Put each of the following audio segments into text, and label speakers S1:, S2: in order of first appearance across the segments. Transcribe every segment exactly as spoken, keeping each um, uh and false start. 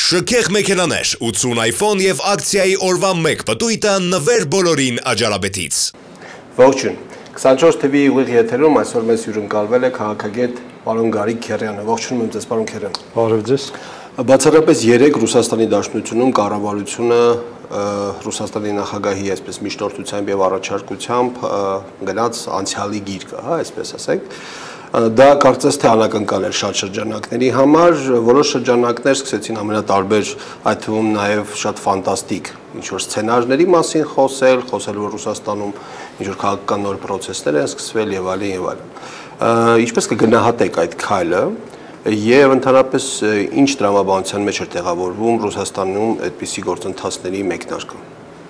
S1: Շքեղ մեքենաներ, ութսուն iPhone և ակցիայի օրվա մեկ պտույտը նվեր բոլորին Աջարաբեդից։
S2: Ողջույն, քսանչորս թվի ուղիղ եթերում այսօր մեզ հյուրընկալվել է քաղաքագետ պարոն Գարիկ Քերյանը։ Ողջունում եմ ձեզ, պարոն Քերյան։
S3: Բարև ձեզ։
S2: Բացառապես երեկ Ռուսաստանի Դաշնությունում կառավարությունը Ռուսաստանի նախագահի այսպես միջնորդությամբ եւ առաջարկությամբ գնաց անցյալի գիրկը, հա, այսպես ասենք։ Դա կարծես թե անակնկալ էր շատ շրջանակների համար, որոշ շրջանակներ սկսեցին ամենատարբեր, այդ թվում նաև շատ ֆանտաստիկ ինչ-որ սցենարների մասին խոսել, խոսել որ Ռուսաստանում ինչ-որ քաղաքական նոր պրոցեսներ են սկսվել եւ այլն եւ այլն։ Ինչպես կգնահատեք այդ քայլը եւ ընդհանրապես ինչ դրամաբանության մեջ էր տեղավորվում Ռուսաստանում այդպիսի գործընթացների մեկնարկը։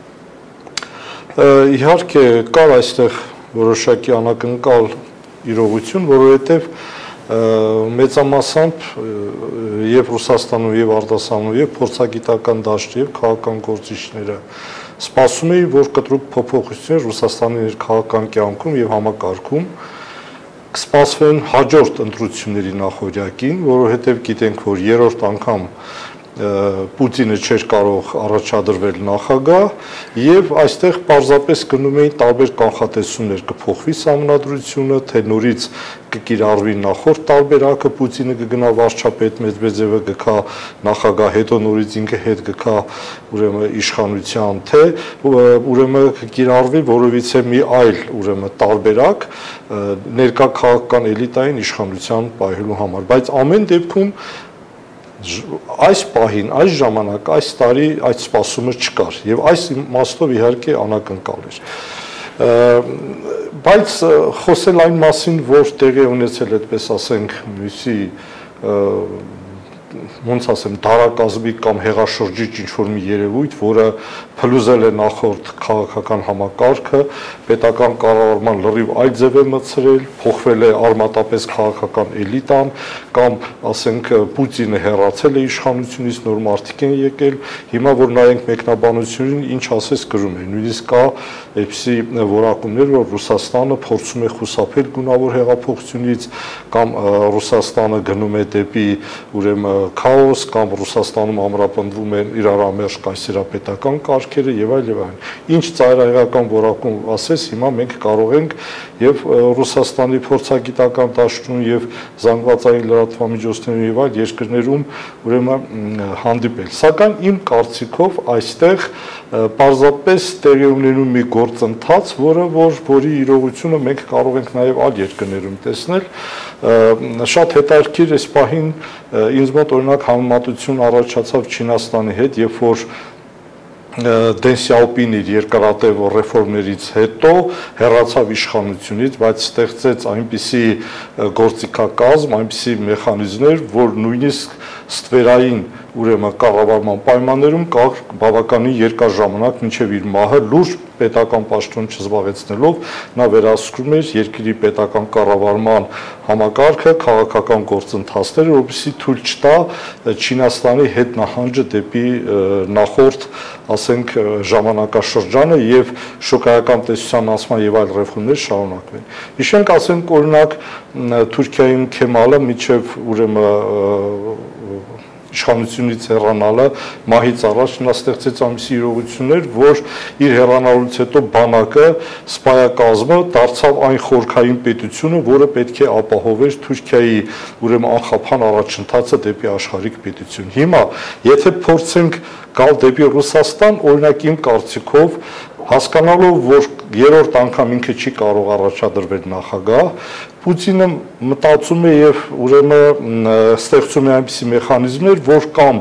S3: Իհարկե կար այստեղ որոշակի անակնկալ իրողություն, որովհետև մեծամասամբ եւ Ռուսաստանում եւ արտասահմանում եւ փորձագիտական դաշտի եւ քաղաքական գործիչները սպասում էին, որ կտրուկ փոփոխություններ Ռուսաստանի ներքաղաքական կյանքում եւ համակարգում կսպասվեն հաջորդ ընտրությունների նախօրյակին, որովհետև գիտենք, որ երրորդ անգամ Պուտինը չէր կարող առաջադրվել նախագահ եւ այստեղ պարզապես գնում էին տարբեր կանխատեսումներ կփոխվի սահմանադրությունը, թե նորից կկիրառվի նախորդ տարբերակը, Պուտինը կգնա վարչապետ, Մեդվեդևը գկա նախագահ, հետո նորից ինքը հետ գկա ուրեմն իշխանության, թե ուրեմն կկիրառվի որևիցե մի այլ ուրեմն տարբերակ ներկա քաղաքական էլիտային իշխանության պահելու համար, բայց ամեն դեպքում այս պահին, այս ժամանակ, այս տարի այդ սպասումը չկար եւ այս իմաստով իհարկե անակնկալ էր։ Բայց խոսել այն մասին, որ տեղի ունեցել այդպես ասենք մյուսի ոնց ասեմ դարակազմի կամ հեղաշրջիչ ինչ-որ մի երևույթ, որը փլուզել է նախորդ քաղաքական համակարգը, պետական կառավարման լրիվ այլ ձև է մտցրել, փոխվել է արմատապես քաղաքական էլիտան, կամ ասենք Պուտինը հեռացել է իշխանությունից, նոր մարդիկ են եկել, հիմա որ նայենք մեկնաբանությունին, ինչ ասես գրում է, նույնիսկ կա այդպիսի որակումներ, որ Ռուսաստանը փորձում է խուսափել գունավոր հեղափոխությունից, կամ Ռուսաստանը գնում է դեպի ուրեմն քաոս կամ Ռուսաստանում ամրապնդվում են իրարամերժ կայսերապետական կարգերը եւ այլ եւ այլն։ Ինչ ծայրահեղական որակում ասես, հիմա մենք կարող ենք եւ Ռուսաստանի փորձագիտական դաշտում եւ զանգվածային լրատվամիջոցներում եւ այլ երկրներում ուրեմն հանդիպել։ Սակայն իմ կարծիքով այստեղ պարզապես տեղի ունենում մի գործընթաց, որը որ որի իրողությունը մենք կարող ենք նաեւ այլ երկրներում տեսնել։ Շատ հետաքրքիր էս պահին ինձ մոտ օրինակ համեմատություն առաջացավ Չինաստանի հետ, երբ որ Դեն Սյաոպին իր երկարատև ռեֆորմներից հետո հեռացավ իշխանությունից, բայց ստեղծեց այնպիսի գործիքակազմ, այնպիսի մեխանիզմներ, որ նույնիսկ ստվերային ուրեմն կառավարման պայմաններում կար բավականին երկար ժամանակ մինչև իր մահը լուրջ պետական պաշտոն չզբաղեցնելով նա վերահսկում էր երկրի պետական կառավարման համակարգը, քաղաքական գործընթացները, որովհետեւ թույլ չտա Չինաստանի հետ նահանջը դեպի նախորդ, ասենք, ժամանակաշրջանը եւ շոկայական տեսության անցման եւ այլ ռեֆորմներ շարունակվեն։ Հիշենք, ասենք, օրինակ Թուրքիայում Քեմալը միջև ուրեմն իշխանությունից հեռանալը մահից առաջ նա ստեղծեց այնպիսի իրողություններ, որ իր հեռանալուց հետո բանակը սպայակազմը դարձավ այն խորքային պետությունը, որը պետք է ապահովեր Թուրքիայի ուրեմն անխափան առաջընթացը դեպի աշխարհիկ պետություն։ Հիմա, եթե փորձենք գալ դեպի Ռուսաստան, օրինակ իմ կարծիքով հասկանալով, որ երրորդ անգամ ինքը չի կարող առաջադրվել նախագահ, Պուտինը մտածում է եւ ուրեմն ստեղծում է այնպիսի մեխանիզմներ, որ կամ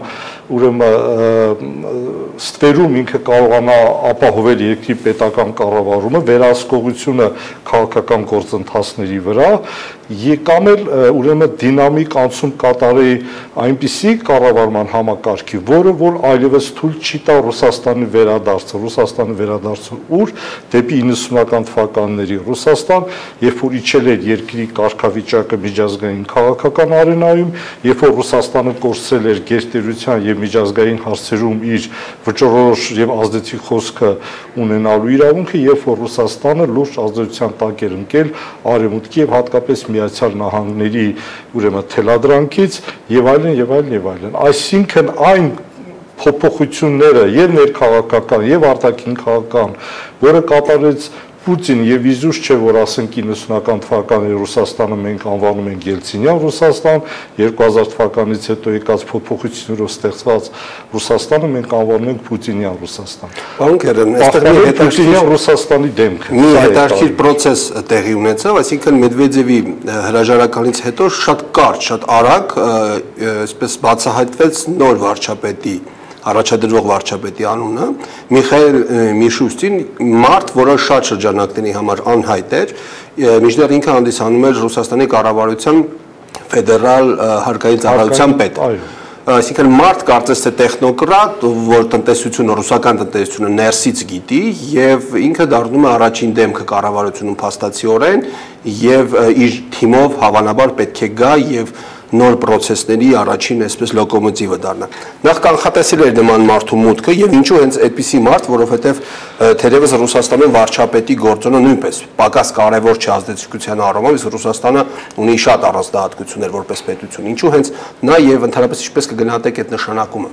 S3: ուրեմն ստվերում ինքը կարողանա ապահովել երկրի պետական կառավարումը, վերահսկողությունը քաղաքական գործընթացների վրա, կամ էլ ուրեմն դինամիկ անցում կատարի այնպիսի կառավարման համակարգի, որը որ այլևս թույլ չի տա Ռուսաստանի վերադարձը, Ռուսաստանի վերադարձը ուր դեպի իննսունական թվականների Ռուսաստան, երբ որ իջել էր երկրի կարգավիճակը միջազգային քաղաքական արենայում, երբ որ Ռուսաստանը կորցրել էր գերտերության եւ միջազգային հարցերում իր վճռորոշ եւ ազդեցիկ խոսքը ունենալու իրավունքը, երբ որ Ռուսաստանը լուրջ ազդեցության տակ էր ընկել արևմուտքի եւ հատկապես Միացյալ Նահանգների ուրեմն թելադրանքից եւ այլն եւ այլն եւ այլն։ Այսինքն այն փոփոխությունները եւ ներքաղաքական եւ արտաքին քաղաքական, որը կատարեց Պուտին եւ իզուր չէ, որ ասենք իննսունական թվականների Ռուսաստանը մենք անվանում ենք Ելցինյան Ռուսաստան, երկու հազար թվականից հետո եկած փոփոխություններով ստեղծված Ռուսաստանը մենք անվանում ենք Պուտինյան Ռուսաստան։
S2: Պարոն Քերեն, այստեղ մի
S3: հետաքրքիր Ռուսաստանի դեմքը։
S2: Մի հետաքրքիր process տեղի ունեցավ, այսինքն Մեդվեդևի հրաժարականից հետո շատ կարճ, շատ արագ, այսպես բացահայտվեց նոր վարչապետի առաջադրող վարչապետի անունը Միխայել Միշուստին, մարդ, որը շատ շրջանակների համար անհայտ էր, մինչդեռ ինքը հանդիսանում էր Ռուսաստանի կառավարության ֆեդերալ հարկային ծառայության պետ։ Այսինքն մարդ կարծես թե տեխնոկրատ, որ տնտեսությունը, ռուսական տնտեսությունը ներսից գիտի եւ ինքը դառնում է առաջին դեմքը կառավարությունում փաստացիորեն եւ իր թիմով հավանաբար պետք է գա եւ նոր process-ների առաջին այսպես լոկոմոտիվը դառնա։ Նախ կանխատեսել էր նման մարդու մուտքը եւ ինչու հենց այդպիսի մարդ, որովհետեւ թերևս Ռուսաստանում վարչապետի գործոնը նույնպես պակաս կարևոր չէ ազդեցության առումով, իսկ Ռուսաստանը ունի շատ առանձնահատկություններ որպես պետություն։ Ինչու հենց նա եւ ընդհանրապես ինչպես կգնահատեք այդ նշանակումը։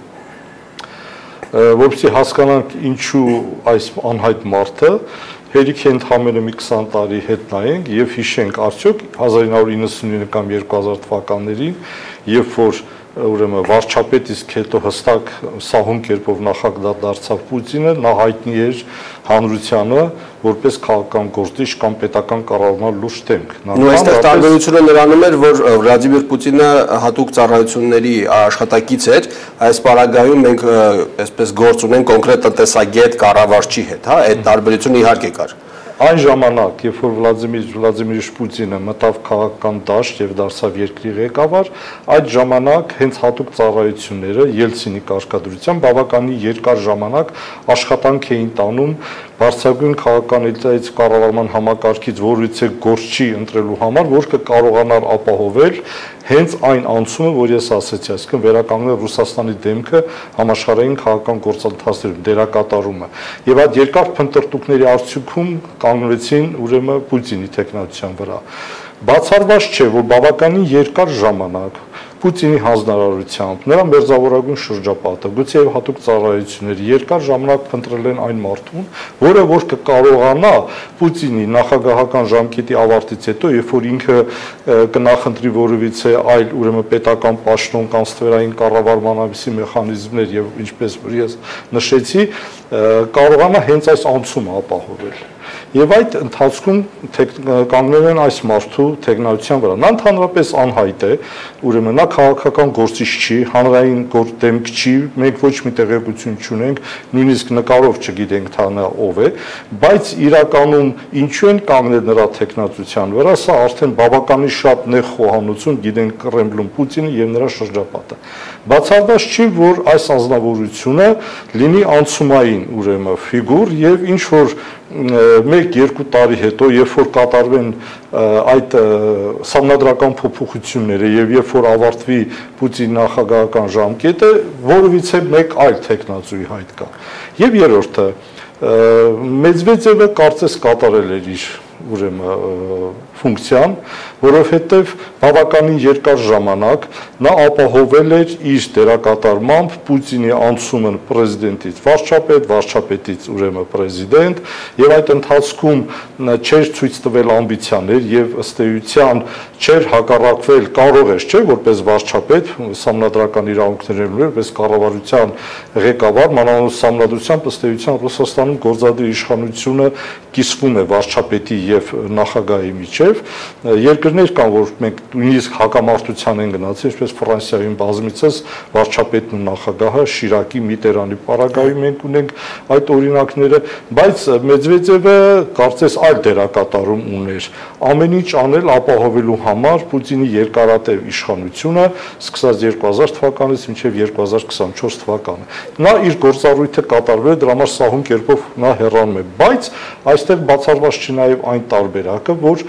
S3: Որպեսզի հասկանանք ինչու այս անհայտ մարդը հերիք է ընդհանրապես մի քսան տարի հետ նայենք եւ հիշենք արդյոք հազար ինը հարյուր իննսունինը կամ երկու հազար թվականներին, երբ որ ուրեմն վարչապետ իսկ հետո հստակ սահուն կերպով նախագահ դարձավ Պուտինը, նա հայտնի էր հանրությանը որպես քաղաքական գործիչ կամ պետական կառավարման լուրջ դեմք։
S2: Նույն այստեղ տարբերությունը նրանում էր, որ Վլադիմիր Պուտինը հատուկ ծառայությունների աշխատակից էր, այս պարագայում մենք այսպես գործ ունենք կոնկրետ տնտեսագետ կառավարչի հետ, հա, այդ տարբերությունը իհարկե կար։
S3: Այն ժամանակ, երբ որ Վլադիմիր Վլադիմիր Պուտինը մտավ քաղաքական դաշտ եւ դարձավ երկրի ղեկավար, այդ ժամանակ հենց հատուկ ծառայությունները Ելցինի կարգադրությամբ բավականին երկար ժամանակ աշխատանք էին տանում բարձրագույն քաղաքական էլիտայից կառավարման համակարգից որևիցե գործչի ընտրելու համար, որ կկարողանար ապահովել հենց այն անցումը, որ ես ասացի, այսինքն վերականգնել Ռուսաստանի դեմքը համաշխարհային քաղաքական գործընթացներում, դերակատարումը։ Եվ այդ երկար փնտրտուքների արդյունքում կանգնվեցին ուրեմն Պուտինի տեխնոլոգիան վրա։ Բացառված չէ, որ բավականին երկար ժամանակ Պուտինի հանձնարարությամբ նրա մերձավորագույն շրջապատը, գուցե եւ հատուկ ծառայությունների երկար ժամանակ փնտրել են այն մարդուն, որը որ կկարողանա Պուտինի նախագահական ժամկետի ավարտից հետո, երբ որ ինքը կնախընտրի որևիցե այլ ուրեմն պետական պաշտոն կամ ստվերային կառավարման ամիսի մեխանիզմներ եւ ինչպես որ ես նշեցի, կարողանա հենց այս անցումը ապահովել։ Եվ այդ ընթացքում կանգնել են այս մարդու տեխնոլոգիան վրա։ Նա ընդհանրապես անհայտ է, ուրեմն նա քաղաքական գործիչ չի, հանրային գործ չի, մենք ոչ մի տեղեկություն չունենք, նույնիսկ նկարով չգիտենք թե նա ով է, բայց իրականում ինչու են կանգնել նրա տեխնոլոգիան վրա, սա արդեն բավականին շատ նեղ խոհանոցում գիտենք Կրեմլում Պուտինը եւ նրա շրջապատը։ Բացառված չի, որ այս անձնավորությունը լինի անցումային ուրեմն ֆիգուր եւ ինչ որ մեկ-երկու տարի հետո, երբ որ կատարվեն այդ սահմանադրական փոփոխությունները եւ երբ որ ավարտվի Պուտինի նախագահական ժամկետը, որովիցե մեկ այլ տեխնոլոգիայի հայտ կա։ Եվ երրորդը, Մեդվեդևը կարծես կատարել էր իր ուրեմն ֆունկցիան, որովհետև բավականին երկար ժամանակ նա ապահովել էր իր դերակատարմամբ Պուտինի անցումը պրեզիդենտից վարչապետ, վարչապետից ուրեմն պրեզիդենտ, եւ այդ ընթացքում չէր ցույց տվել ամբիցիաներ եւ ըստ էության չէր հակառակվել, կարող էր, չէ, որպես վարչապետ, սահմանադրական իրավունքներ ուներ, որպես կառավարության ղեկավար, մանավանդ սահմանադրությամբ ըստ էության Ռուսաստանում գործադիր իշխանությունը կիսվում է վարչապետի եւ նախագահի միջեւ։ Երկրներ կան, որ մենք նույնիսկ հակամարտության են գնացել, ինչպես Ֆրանսիայում բազմիցս վարչապետն ու նախագահը Շիրակի, Միտերանի պարագայում մենք ունենք այդ օրինակները, բայց Մեդվեդևը կարծես այլ դերակատարում ուներ։ Ամեն ինչ անել ապահովելու համար Պուտինի երկարատև իշխանությունը սկսած երկու հազար թվականից մինչև երկու հազար քսանչորս թվականը։ Նա իր գործառույթը կատարվել է, դրա համար սահուն կերպով նա հեռանում է, բայց այստեղ բացառված չի նաև այն տարբերակը, որ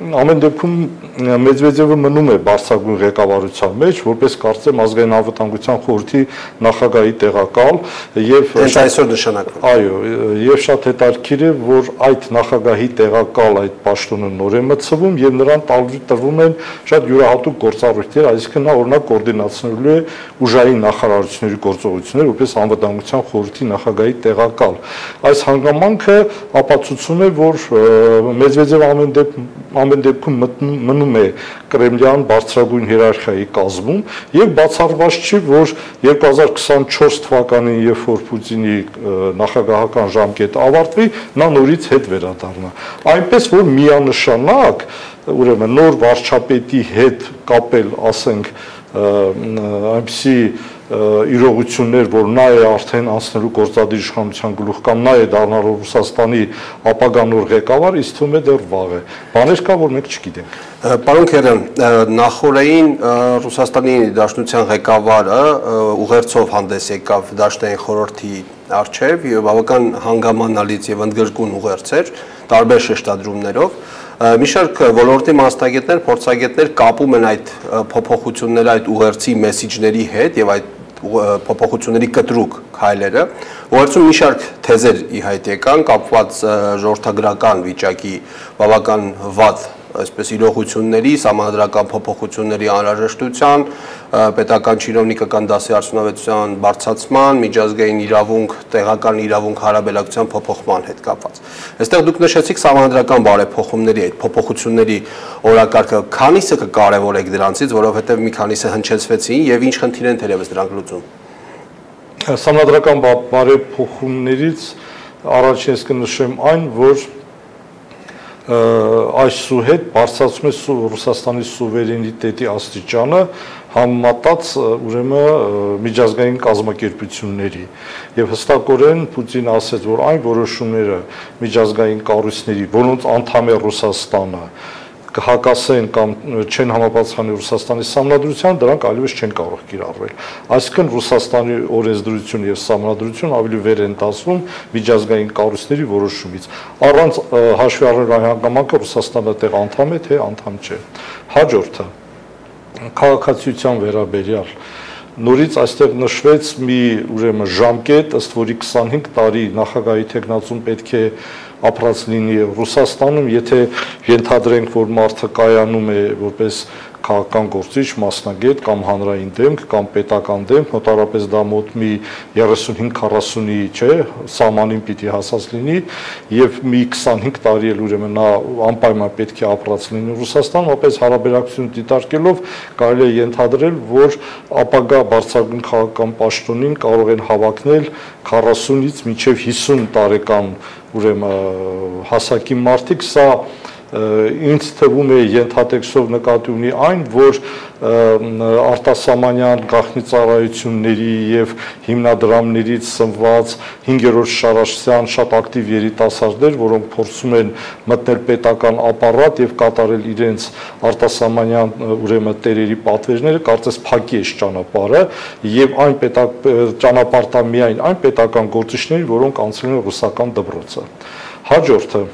S3: ամեն դեպքում Մեդվեդևը մնում է բարձրագույն ղեկավարության մեջ, որպես կարծեմ ազգային անվտանգության խորհրդի նախագահի տեղակալ եւ
S2: հենց այսօր նշանակվում։
S3: Այո, եւ շատ հետաքրքիր է, որ այդ նախագահի տեղակալ այդ պաշտոնը նոր է մտցվում եւ նրան տրվում են շատ յուրահատուկ գործառույթներ, այսինքն նա օրինակ կոորդինացնելու է ուժային նախարարությունների գործողությունները, որպես անվտանգության խորհրդի նախագահի տեղակալ։ Այս հանգամանքը ապացուցում է, որ Մեդվեդևը ամեն դեպքում ամեն դեպքում մնում է կրեմլյան բարձրագույն հիերարխիայի կազմում եւ բացառված չի, որ երկու հազար քսանչորս թվականին, երբ որ Պուտինի նախագահական ժամկետը ավարտվի, նա նորից հետ վերադառնա։ Այնպես որ միանշանակ, ուրեմն նոր վարչապետի հետ կապել, ասենք, այնպիսի իրողություններ, որ նա է արդեն անցնելու գործադիր իշխանության գլուխ կամ նա է դառնալու Ռուսաստանի ապագա նոր ղեկավար, ինձ թվում է դեռ վաղ է։ Բաներ կա, որ մենք չգիտենք։
S2: Պարոն Քերյան, նախորդին Ռուսաստանի Դաշնության ղեկավարը ուղերձով հանդես եկավ Դաշնային խորհրդի առջև եւ բավական հանգամանալից եւ ընդգրկուն ուղերձ էր, տարբեր շեշտադրումներով։ Մի շարք ոլորտի մասնագետներ, փորձագետներ կապում են այդ փոփոխությունները այդ ուղերձի մեսիջների հետ եւ այդ փոփոխությունների կտրուկ քայլերը։ Ուղերձում մի շարք թեզեր ի հայտ եկան կապված ժողովրդագրական վիճակի բավական վատ այսպես իրողությունների, սահմանադրական փոփոխությունների անհրաժեշտության, պետական չինովնիկական դասի արդյունավետության բարձրացման, միջազգային իրավունք, տեղական իրավունք հարաբերակցության փոփոխման հետ կապված։ Այստեղ դուք նշեցիք սահմանադրական բարեփոխումների այդ փոփոխությունների օրակարգը, քանիսը կկարևորեք դրանցից, որովհետև մի քանիսը հնչեցվեցին եւ ինչ խնդիր են թերևս դրանք լուծում։
S3: Սահմանադրական բարեփոխումներից առաջինս կնշեմ այն, որ այսուհետ բարձրացում է Ռուսաստանի սուվերենիտետի աստիճանը համեմատած ուրեմն միջազգային կազմակերպությունների եւ հստակորեն Պուտինը ասաց, որ այն որոշումները միջազգային կառույցների, որոնց անդամ է Ռուսաստանը, կհակասեն կամ չեն համապատասխանի Ռուսաստանի սահմանադրության, դրանք այլևս չեն կարող կիրառվել։ Այսինքն Ռուսաստանի օրենսդրություն եւ սահմանադրություն ավելի վեր են տասվում միջազգային կառույցների որոշումից։ Առանց հաշվի առնելու այն հանգամանքը Ռուսաստանը տեղ անդամ է, թե անդամ չէ։ Հաջորդը քաղաքացիության վերաբերյալ նորից այստեղ նշվեց մի ուրեմն ժամկետ, ըստ որի քսանհինգ տարի նախագահի թեկնածուն պետք է ապրած լինի Ռուսաստանում, եթե ենթադրենք, որ մարդը կայանում է որպես քաղաքական գործիչ, մասնագետ կամ հանրային դեմք կամ պետական դեմք, մոտավորապես դա մոտ մի երեսունհինգ քառասունի, չէ, սահմանին պիտի հասած լինի եւ մի քսանհինգ տարի էլ ուրեմն նա անպայման պետք է ապրած լինի Ռուսաստանում, ապես հարաբերակցություն դիտարկելով կարելի է ենթադրել, որ ապագա բարձրագույն քաղաքական պաշտոնին կարող են հավակնել քառասունից մինչեւ հիսուն տարեկան ուրեմն հասակի մարդիկ, սա ինձ թվում է ենթատեքստով նկատի ունի այն, որ արտասահմանյան գաղտնի ծառայությունների եւ հիմնադրամներից սնված հինգերորդ շարաշրջան շատ ակտիվ երիտասարդներ, որոնք փորձում են մտնել պետական ապարատ եւ կատարել իրենց արտասահմանյան ուրեմն տերերի պատվերները, կարծես փակի է ճանապարհը եւ այն պետակ ճանապարհտա միայն այն պետական գործիչների, որոնք անցել են ռուսական դպրոցը։ Հաջորդը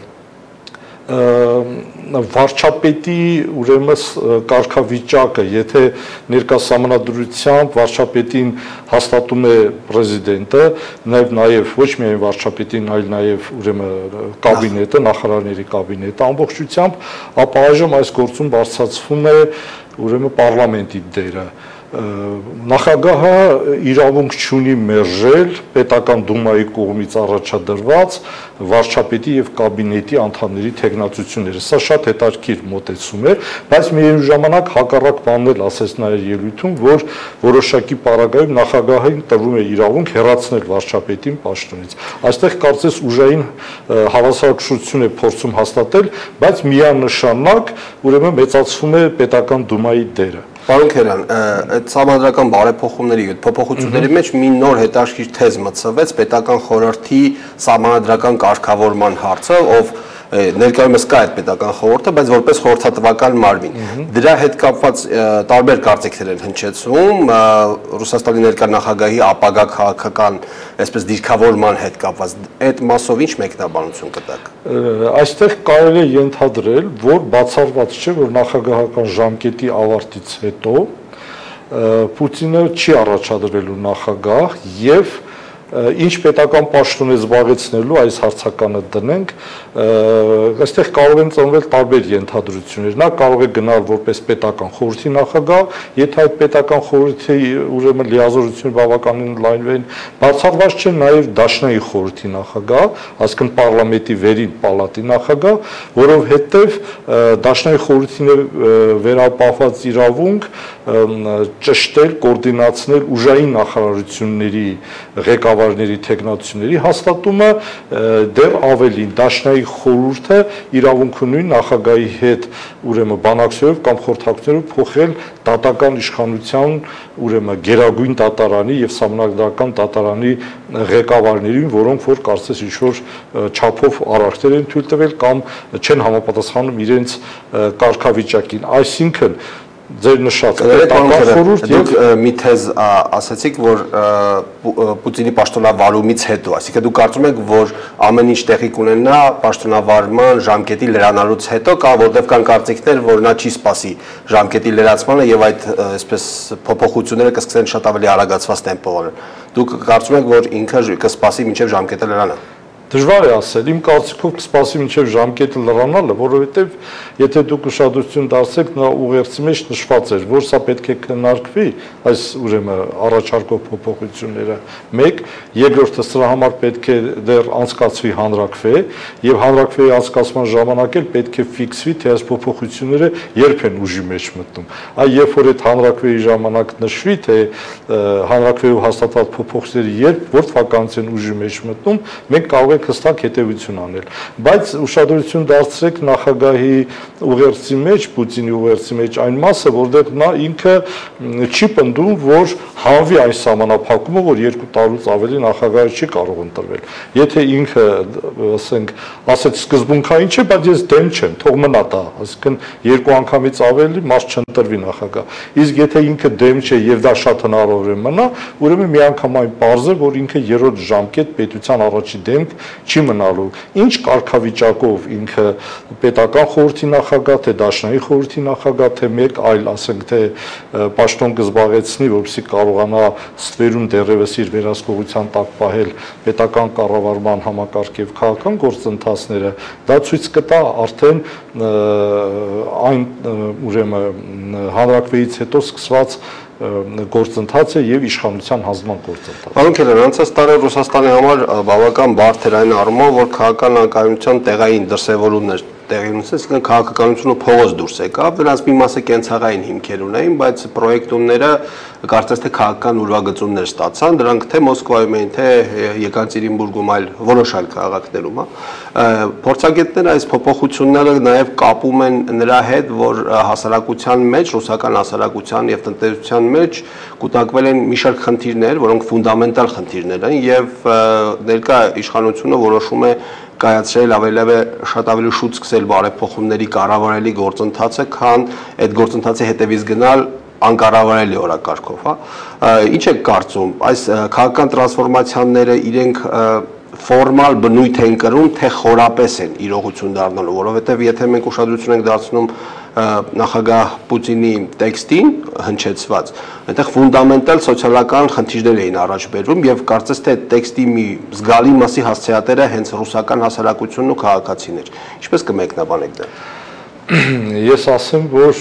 S3: վարչապետի ուրեմն կարգավիճակը, եթե ներկա սահմանադրությամբ վարչապետին հաստատում է պրեզիդենտը, նաև նաև ոչ միայն վարչապետին, այլ նաև ուրեմն կաբինետը, նախարարների կաբինետը ամբողջությամբ, ապա այժմ այս գործում բարձրացվում է ուրեմն պարլամենտի դերը։ Նախագահը իրավունք չունի մերժել պետական դումայի կողմից առաջադրված վարչապետի եւ կաբինետի անդամների թեկնածությունները։ Սա շատ հետաքրքիր մոտեցում է, բայց միևնույն ժամանակ հակառակ բանն էլ ասես նաեւ ելույթում, որ որոշակի պարագայում նախագահին տրվում է իրավունք հեռացնել վարչապետին պաշտոնից։ Այստեղ կարծես ուժային հավասարակշռություն է փորձում հաստատել, բայց միանշանակ ուրեմն մեծացվում է պետական դումայի դերը։
S2: Պարոն Քերյան, այդ սահմանադրական բարեփոխումների, այդ փոփոխությունների մեջ մի նոր հետաքրքիր թեզ մտցվեց պետական խորհրդի սահմանադրական կարգավորման հարցը, ով ներկայումս կա այդ պետական խորհուրդը, բայց որպես խորհրդատվական մարմին։ Դրա հետ կապված տարբեր կարծիքներ են հնչեցում Ռուսաստանի ներկա նախագահի ապագա քաղաքական, այսպես դիրքավորման հետ կապված։ Այդ մասով ինչ մեկնաբանություն կտաք։
S3: Այստեղ կարելի է ենթադրել, որ բացառված չէ, որ նախագահական ժամկետի ավարտից հետո Պուտինը չի առաջադրվելու նախագահ եւ ինչ պետական պաշտոն է զբաղեցնելու այս հարցականը դնենք, այստեղ կարող են ծնվել տարբեր ենթադրություններ։ Նա կարող է գնալ որպես պետական խորհրդի նախագահ, եթե այդ պետական խորհրդի ուրեմն լիազորությունը բավականին լայնվեն, բացառված չէ նաև դաշնայի խորհրդի նախագահ, այսինքն պարլամենտի վերին պալատի նախագահ, որովհետև դաշնայի խորհրդին է վերապահված իրավունք ճշտել, կոորդինացնել ուժային նախարարությունների ղեկավարների թեկնածությունների հաստատումը, դեռ ավելին դաշնայի խորհուրդը իրավունք ունի նախագահի հետ ուրեմն բանակցելով կամ խորհրդակցություններով փոխել դատական իշխանության ուրեմն գերագույն դատարանի եւ սահմանադրական դատարանի ղեկավարներին, որոնք որ կարծես ինչ որ չափով արարքներ են թույլ տվել կամ չեն համապատասխանում իրենց կարգավիճակին, այսինքն ձեր նշած պետական խորհուրդ եւ
S2: մի թեզ ասացիք, որ Պուտինի պաշտոնավարումից հետո, այսինքն դուք կարծում եք, որ ամեն ինչ տեղի կունենա պաշտոնավարման ժամկետի լրանալուց հետո, կա որտեղ կան կարծիքներ, որ նա չի սպասի ժամկետի լրացմանը եւ այդ այսպես փոփոխությունները կսկսեն շատ ավելի արագացված տեմպով։ Դուք կարծում եք, որ ինքը կսպասի մինչեւ ժամկետը լրանա։
S3: Դժվար է ասել, իմ կարծիքով կսպասի մինչև ժամկետը լրանալը, որովհետև եթե դուք ուշադրություն դարձեք, նա ուղերձի մեջ նշված էր, որ սա պետք է քննարկվի, այս ուրեմն առաջարկող փոփոխությունները, մեկ, երկրորդը սրա համար պետք է դեռ անցկացվի հանրաքվե, եւ հանրաքվեի անցկացման ժամանակ էլ պետք է ֆիքսվի, թե այս փոփոխությունները երբ են ուժի մեջ մտնում։ Այ երբ որ այդ հանրաքվեի ժամանակ նշվի, թե հանրաքվեով հաստատված փոփոխությունները երբ որ թվականից են ուժի մեջ մտնում, մենք կարող հստակ հետևություն անել, բայց ուշադրություն դարձրեք նախագահի ուղերձի մեջ, Պուտինի ուղերձի մեջ այն մասը, որտեղ նա ինքը չի պնդում, որ հանվի այս սահմանափակումը, որ երկու տարուց ավելի նախագահը չի կարող ընտրվել։ Եթե ինքը, ասենք, ասեց սկզբունքային չէ, բայց ես դեմ չեմ, թող մնա դա, այսինքն երկու անգամից ավելի մարդ չընտրվի նախագահ։ Իսկ եթե ինքը դեմ չէ եւ դա շատ հնարավոր է մնա, ուրեմն միանգամայն պարզ է, որ ինքը երրորդ ժամկետ պետության առաջի դեմք չի մնալու։ Ինչ կարգավիճակով ինքը պետական խորհրդի նախագահ, թե դաշնայի խորհրդի նախագահ, թե մեկ այլ, ասենք, թե պաշտոն կզբաղեցնի, որպեսզի կարողանա ստվերում դեռևս իր վերահսկողության տակ պահել պետական կառավարման համակարգ եւ քաղաքական գործընթացները, դա ցույց կտա արդեն այն ուրեմն հանրաքվեից հետո սկսված գործընթաց է եւ իշխանության հանձնման գործընթաց։
S2: Պարոն Քելյան, անցած տարի Ռուսաստանի համար բավական բարդ էր այն առումով, որ քաղաքական անկայունության տեղային դրսևորումներ տեղի ունեցած, այսինքն քաղաքականությունը փողոց դուրս եկավ, դրանց մի մասը կենցաղային հիմքեր ունեին, բայց պրոյեկտումները կարծես թե քաղաքական ուրվագծումներ ստացան, դրանք թե Մոսկվայում էին, թե Եկատերինբուրգում, այլ որոշ այլ քաղաքներում, փորձագետները այս փոփոխությունները նաև կապում են նրա հետ, որ հասարակության մեջ, ռուսական հասարակության եւ տնտեսության մեջ կուտակվել են մի շարք խնդիրներ, որոնք ֆունդամենտալ խնդիրներ են եւ ներկա իշխանությունը որոշում է կայացրել ավելի շատ ավելի շուտ սկսել բարեփոխումների կառավարելի գործընթացը, քան այդ գործընթացի հետևից գնալ անկառավարելի օրակարգով, հա։ Ինչ եք կարծում, այս քաղաքական տրանսֆորմացիաները իրենք ֆորմալ բնույթ են կրում, թե խորապես են իրողություն դառնալու, որովհետև եթե մենք ուշադրություն ենք դարձնում նախագահ Պուտինի տեքստին հնչեցված, այնտեղ ֆունդամենտալ սոցիալական խնդիրներ էին առաջ բերվում եւ կարծես թե տեքստի մի զգալի մասի հասցեատերը հենց ռուսական հասարակությունն ու քաղաքացիներ։ Ինչպես կմեկնաբանեք դա։
S3: Ես ասեմ, որ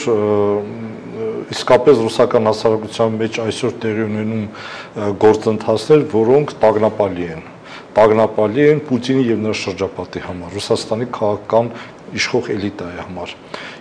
S3: իսկապես ռուսական հասարակության մեջ այսօր տեղի ունենում գործընթացներ, որոնք տագնապալի են։ Տագնապալի են Պուտինի եւ նրա շրջապատի համար, Ռուսաստանի քաղաքական իշխող էլիտայի համար։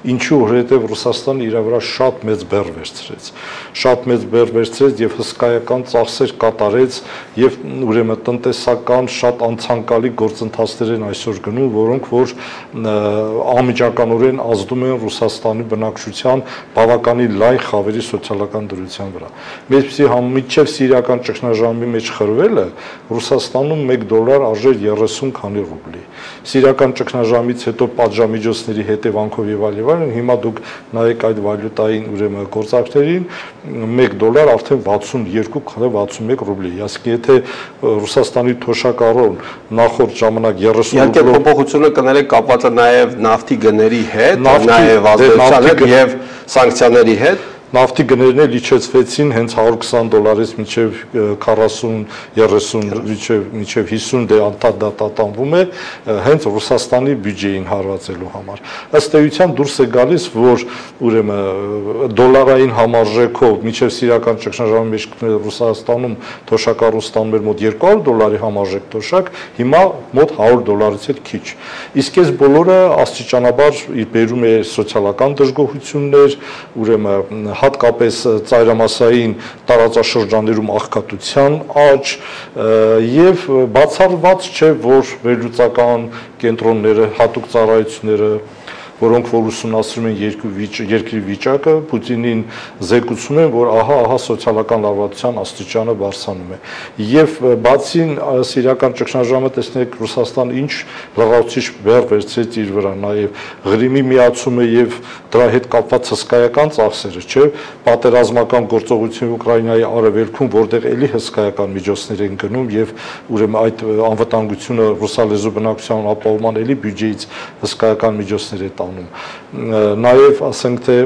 S3: ինչու որովհետև Ռուսաստանը իր վրա շատ մեծ բեռ վերցրեց, շատ մեծ բեռ վերցրեց եւ հսկայական ծախսեր կատարեց եւ ուրեմն տնտեսական շատ անցանկալի գործընթացներ են այսօր գնում, որոնք որ անմիջականորեն ազդում են Ռուսաստանի բնակչության բավականին լայն խավերի սոցիալական դրության վրա։ Մեծի համիջև սիրիական ճգնաժամի մեջ խրվելը Ռուսաստանում մեկ դոլար արժեր երեսուն քանի ռուբլի։ Սիրիական ճգնաժամից հետո պատժամիջոցների հետևանքով եւ այլ եւ այլն հիմա դուք նայեք այդ վալյուտային ուրեմն գործարքներին մեկ դոլար արդեն վաթսունյոթ քանի վաթսունմեկ ռուբլի։ Այսինքն եթե Ռուսաստանի թոշակառուն նախորդ ժամանակ երեսուն
S2: Իհարկե փոփոխությունը կներեք կապված է նաեւ նավթի գների հետ, նաեւ ազդեցության հետ եւ սանկցիաների հետ։
S3: Նավթի գներն էլ իջեցվեցին հենց հարյուր քսան դոլարից մինչև քառասուն երեսուն մինչև հիսուն դե անդադ դատատանվում է հենց Ռուսաստանի բյուջեին հարվածելու համար։ Ըստ էության դուրս է գալիս, որ ուրեմն դոլարային համարժեքով մինչև սիրիական ճգնաժամի մեջ Ռուսաստանում թոշակառուն ստանում էր մոտ երկու հարյուր դոլարի համարժեք թոշակ, հիմա մոտ հարյուր դոլարից էլ քիչ։ Իսկ այս բոլորը աստիճանաբար բերում է սոցիալական դժգոհություններ, ուրեմն հատկապես ծայրամասային տարածաշրջաններում աղքատության աճ եւ բացառված չէ, որ վերլուծական կենտրոնները, հատուկ ծառայությունները, որոնք որ ուսումնասիրում են երկրի վիճակը, Պուտինին զեկուցում են, որ ահա ահա սոցիալական լարվածության աստիճանը բարձրանում է։ Եվ բացի սիրիական ճգնաժամը տեսնեք Ռուսաստանը ինչ լղացուցիչ բեռ վերցրեց իր վրա, նաեւ Ղրիմի միացումը եւ դրա հետ կապված հսկայական ծախսերը, չէ՞, պատերազմական գործողություն Ուկրաինայի արևելքում, որտեղ էլի հսկայական միջոցներ են գնում եւ ուրեմն այդ անվտանգությունը ռուսալեզու բնակչության ապահովման էլի բյուջեից հսկայական միջոցներ է Նաև ասենք թե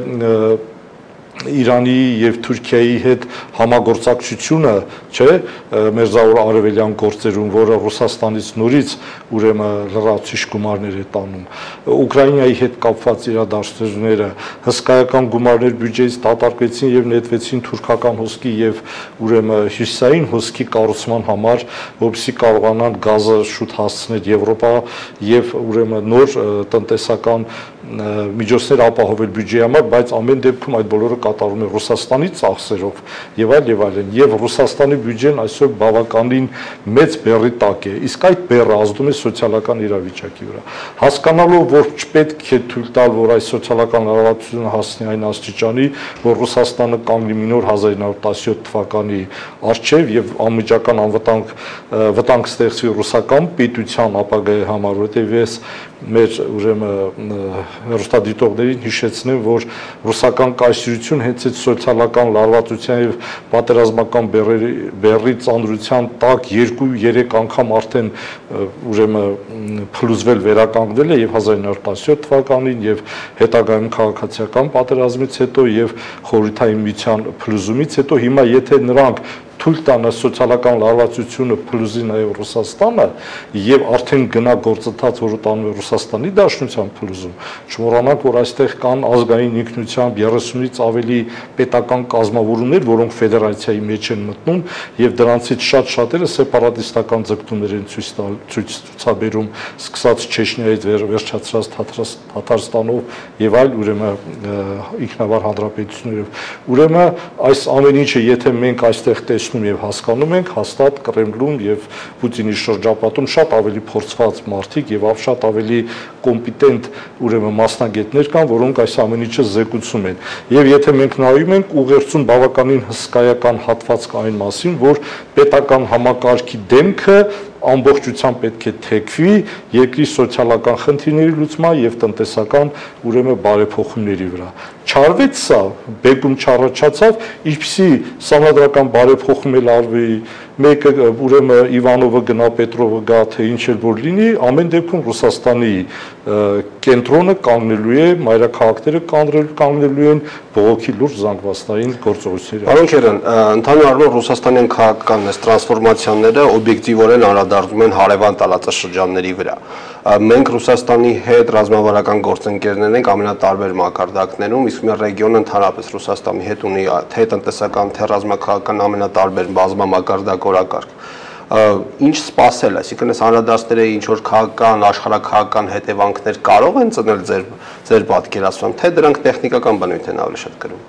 S3: Իրանի եւ Թուրքիայի հետ համագործակցությունը, չէ, մերձավոր արևելյան գործերում, որը Ռուսաստանից նորից ուրեմն լրացուցիչ գումարներ է տանում, Ուկրաինայի հետ կապված իրադարձությունները, հսկայական գումարներ բյուջեից դատարկվեցին եւ նետվեցին թուրքական հոսքի եւ ուրեմն հյուսիսային հոսքի կառուցման համար, որպեսզի կարողանան գազը շուտ հասցնել Եվրոպա եւ ուրեմն նոր տնտեսական միջոցներ ապահովել բյուջեի համար, բայց ամեն դեպքում այդ բոլորը կատարում է Ռուսաստանի ծախսերով եւ այլ եւ այլն եւ Ռուսաստանի բյուջեն այսօր բավականին մեծ բեռի տակ է, իսկ այդ բեռը ազդում է սոցիալական իրավիճակի վրա։ Հասկանալով, որ չպետք է թույլ տալ, որ այս սոցիալական լարվածությունը հասնի այն աստիճանի, որ Ռուսաստանը կանգնի մի նոր հազար ինը հարյուր տասնյոթ թվականի առջև եւ անմիջական անվտանգ վտանգ ստեղծվի ռուսական պետության ապագայի համար, որովհետեւ ես մեր ուրեմն հեռուստադիտողներին հիշեցնեմ, որ ռուսական կայսրություն հենց այդ սոցիալական լարվածության եւ պատերազմական բեռի բեռի ծանրության տակ երկու-երեք անգամ արդեն ուրեմն փլուզվել վերականգնել է եւ հազար ինը հարյուր տասնյոթ թվականին եւ հետագայում քաղաքացիական պատերազմից հետո եւ խորհրդային միության փլուզումից հետո հիմա եթե նրանք թույլ տան սոցիալական լարվածությունը փլուզի նաև Ռուսաստանը եւ արդեն գնա գործընթաց, որը տանում է Ռուսաստանի Դաշնության փլուզում, չմոռանանք, որ այստեղ կան ազգային ինքնությամբ երեսունից ավելի պետական կազմավորումներ, որոնք ֆեդերացիայի մեջ են մտնում եւ դրանցից շատ շատերը սեպարատիստական ձգտումներ են ցույց ցուցաբերում, սկսած Չեչնիայից վերջացրած Թաթարստանով եւ այլ ուրեմն ինքնավար հանրապետություններով։ Ուրեմն այս ամեն ինչը եթե մենք այստեղ տեսնում եւ հասկանում ենք, հաստատ Կրեմլում եւ Պուտինի շրջապատում շատ ավելի փորձված մարդիկ եւ շատ ավելի կոմպետենտ ուրեմն մասնագետներ կան, որոնք այս ամեն ինչը զեկուցում են։ Եվ եթե մենք նայում ենք, ուղերձում բավականին հսկայական հատված կա այն մասին, որ պետական համակարգի դեմքը ամբողջությամբ պետք է թեքվի երկրի սոցիալական խնդիրների լուծման եւ տնտեսական ուրեմն բարեփոխումների վրա։ Չարվեց սա, բեկում չառաջացավ, ինչպիսի սանադրական բարեփոխում էլ արվի, մեկը ուրեմն Իվանովը գնա, Պետրովը գա, թե ինչ էլ որ լինի, ամեն դեպքում Ռուսաստանի կենտրոնը կանգնելու է, մայրաքաղաքները կանգնելու են բողոքի լուրջ զանգվածային գործողությունների։
S2: Պարոն Քերան, ընդհանուր առմամբ Ռուսաստանյան քաղաքական այս տրանսֆորմացիաները օբյեկտիվորեն անդրադառնում են հարևան տարածաշրջանների վրա։ Մենք Ռուսաստանի հետ ռազմավարական գործընկերներ ենք ամենատարբեր մակարդակներում, իսկ մեր ռեգիոնը ընդհանրապես Ռուսաստանի հետ ունի թե տնտեսական, թե ռազմաքաղաքական ամենատարբեր բազմամակարդակ օրակարգ։ ինչ սպասել, այսինքն այս անդրադարձները ինչ որ քաղաքական, աշխարհաքաղաքական հետևանքներ կարող են ծնել ձեր ձեր պատկերացմամբ, թե դրանք տեխնիկական բնույթ են ավելի շատ կրում։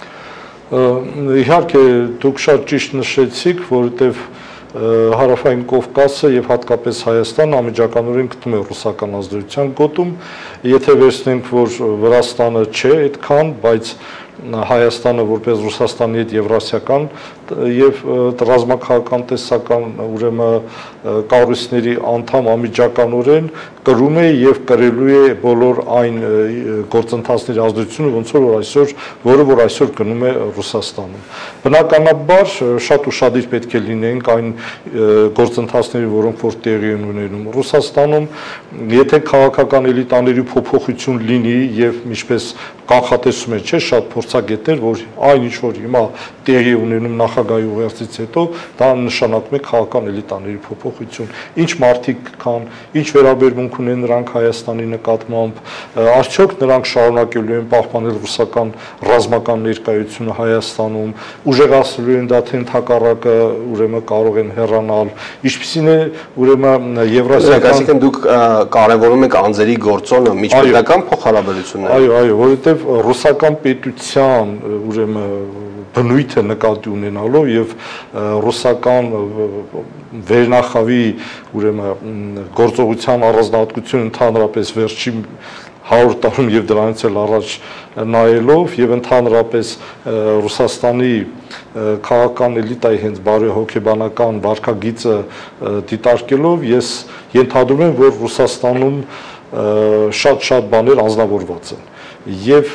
S3: Իհարկե դուք շատ ճիշտ նշեցիք, որովհետև Հարավային Կովկասը եւ հատկապես Հայաստանը անմիջականորեն գտնվում է ռուսական ազդեցության գոտում, եթե վերցնենք, որ Վրաստանը չէ այդքան, բայց Հայաստանը որպես Ռուսաստանի հետ եվրասիական եւ ռազմաքաղաքական տեսական ուրեմն կառույցների անդամ անմիջականորեն կրում է եւ կրելու է բոլոր այն գործընթացների ազդեցությունը, ոնց որ այսօր, որը որ այսօր գնում է Ռուսաստանում։ Բնականաբար շատ ուշադիր պետք է լինենք այն գործընթացների, որոնք որ տեղի են ունենում Ռուսաստանում, եթե քաղաքական էլիտաների փոփոխություն լինի եւ ինչպես կանխատեսում են, չէ, շատ փորձագետներ, որ այն ինչ որ հիմա տեղի ունենում նախագահի ուղերձից հետո, դա նշանակում է քաղաքական էլիտաների փոփոխություն։ Ինչ մարդիկ կան, ինչ վերաբերմունք ունեն նրանք Հայաստանի նկատմամբ, արդյոք նրանք շարունակելու են պահպանել ռուսական ռազմական ներկայությունը Հայաստանում, ուժեղացնելու են դա թե ընդհակառակը ուրեմն կարող են հեռանալ, ինչպիսին է ուրեմն եվրասիական,
S2: այսինքն դուք կարևորում եք անձերի գործոնը միջպետական փոխհարաբերությունները։
S3: Այո, այո, որովհետև ռուսական պետության ուրեմն բնույթը նկատի ունենալով եւ ռուսական վերնախավի ուրեմն գործողության առանձնահատկությունը ընդհանրապես վերջին հարյուր տարում եւ դրանից էլ առաջ նայելով եւ ընդհանրապես Ռուսաստանի քաղաքական էլիտայի հենց բարեհոգեբանական վարքագիծը դիտարկելով ես ենթադրում եմ, որ Ռուսաստանում շատ-շատ բաներ անձնավորված են եւ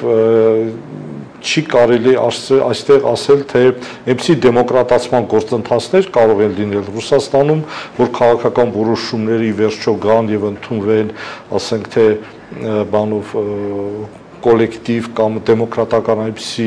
S3: չի կարելի այստեղ ասել, թե այնպիսի դեմոկրատացման գործընթացներ կարող են լինել Ռուսաստանում, որ քաղաքական որոշումները ի վերջո գան եւ ընդունվեն, ասենք թե բանով կոլեկտիվ կամ դեմոկրատական այնպիսի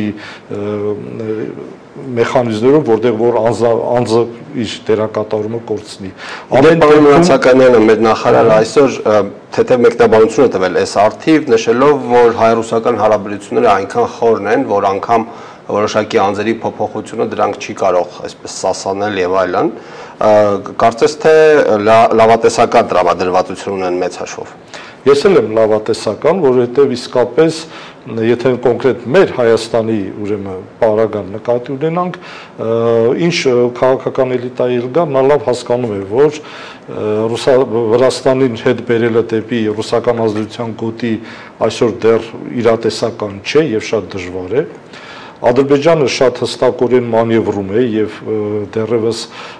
S3: մեխանիզմներով, որտեղ որ անձը իր դերակատարումը կորցնի։
S2: Ամեն բան մնացականները մեր նախարարը այսօր թեթև մեկնաբանություն է տվել այս արդիվ, նշելով, որ հայ-ռուսական հարաբերությունները այնքան խորն են, որ անգամ որոշակի անձերի փոփոխությունը դրանք չի կարող այսպես սասանել եւ այլն։ Կարծես թե լավատեսական տրամադրվածություն ունեն մեծ հաշվով։
S3: Ես էլ եմ լավատեսական, որովհետև իսկապես եթե կոնկրետ մեր Հայաստանի ուրեմն պարագան նկատի ունենանք, ինչ քաղաքական էլիտայի կա, նա լավ հասկանում է, որ Վրաստանին հետ բերելը դեպի ռուսական ազդեցության գոտի այսօր դեռ իրատեսական չէ եւ շատ դժվար է։ Ադրբեջանը շատ հստակորեն մանևրում է եւ դեռևս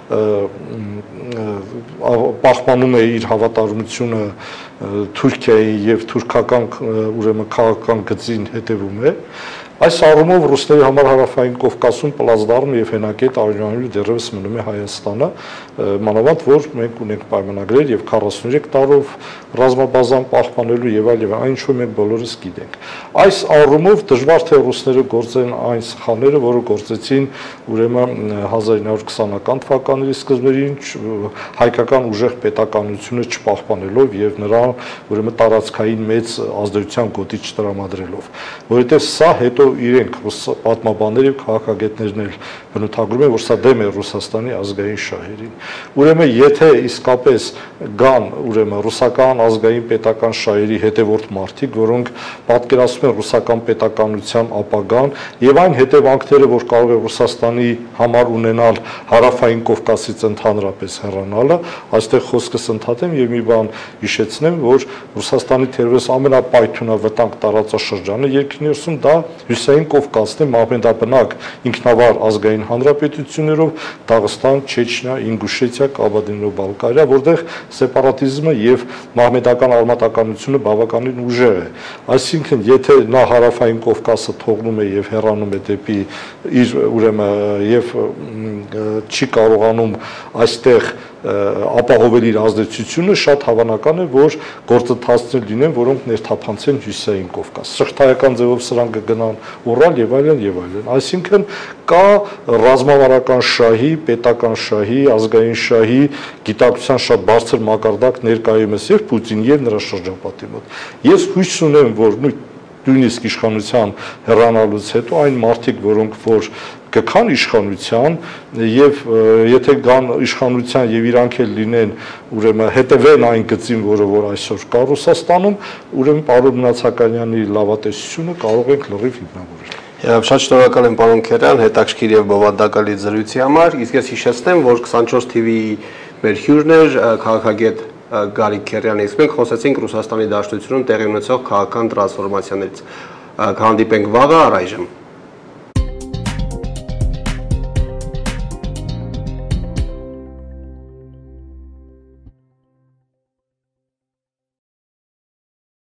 S3: պահպանում է իր հավատարմությունը Թուրքիայի եւ թուրքական ուրեմն քաղաքական գծին հետևում է։ Այս առումով ռուսների համար Հարավային Կովկասում պլազդարմ եւ հենակետ արժանանալու դեռևս մնում է Հայաստանը, մանավանդ որ մենք ունենք պայմանագրեր եւ քառասունուերեք տարով ռազմաբազան պահպանելու եւ այլ եւ այն ինչ որ մենք բոլորս գիտենք։ Այս առումով դժվար թե ռուսները գործեն այն սխալները, որը գործեցին ուրեմն հազար ինը հարյուր քսանական թվականների սկզբերին հայկական ուժեղ պետականությունը չպահպանելով եւ նրան ուրեմն տարածքային մեծ ազդեցության գոտի չտրամադրելով, որովհետեւ սա հետո իրենք պատմաբաններ եւ քաղաքագետներն էլ բնութագրում են, որ սա դեմ է Ռուսաստանի ազգային շահերին։ Ուրեմն եթե իսկապես գան ուրեմն ռուսական ազգային պետական շահերի հետևորդ մարդիկ, որոնք պատկերացնում են ռուսական պետականության ապագան եւ այն հետևանքները, որ կարող է Ռուսաստանի համար ունենալ Հարավային Կովկասից ընդհանրապես հեռանալը, այստեղ խոսքս ընդհատեմ եւ մի բան հիշեցնեմ, որ Ռուսաստանի թերևս ամենապայթունավտանգ տարածաշրջանը երկրներում դա Հյուսիսային Կովկասն է, մահմեդաբնակ ինքնավար ազգային հանրապետություններով Դաղստան, Չեչնիա, Ինգուշետիա, Կաբարդինո-Բալկարիա, որտեղ սեպարատիզմը եւ մահմեդական արմատականությունը բավականին ուժեղ է։ Այսինքն, եթե նա Հարավային Կովկասը թողնում է եւ հեռանում է դեպի իր ուրեմն եւ չի կարողանում այստեղ ապահովել իր ազդեցությունը, շատ հավանական է, որ գործընթացներ լինեն, որոնք ներթափանցեն Հյուսիսային Կովկաս։ Շղթայական ձևով սրանք կգնան Ուռալ եւ այլն եւ այլն։ Այսինքն կա ռազմավարական շահի, պետական շահի, ազգային շահի, գիտակցության շատ բարձր մակարդակ ներկայումս եւ Պուտինի եւ նրա շրջապատի մոտ։ Ես հույս ունեմ, որ նույնիսկ իշխանության հեռանալուց հետո այն մարդիկ, որոնք որ կգան իշխանության եւ եթե գան իշխանության եւ իրանք էլ լինեն ուրեմն հետևեն այն գծին, որը որ այսօր կա Ռուսաստանում, ուրեմն պարոն Նացականյանի լավատեսությունը կարող ենք լրիվ հիմնավորել։
S2: Շատ շնորհակալ եմ պարոն Քերյան, հետաքրքիր եւ բովանդակալի զրույցի համար։ Իսկ ես հիշեցնեմ, որ twenty-four T V-ի մեր հյուրն էր քաղաքագետ Գարիկ Քերյանը, իսկ մենք խոսեցինք Ռուսաստանի Դաշնությունում տեղի ունեցող քաղաքական տրանսֆորմացիաներից։ Կհանդիպենք վաղը, առայժմ։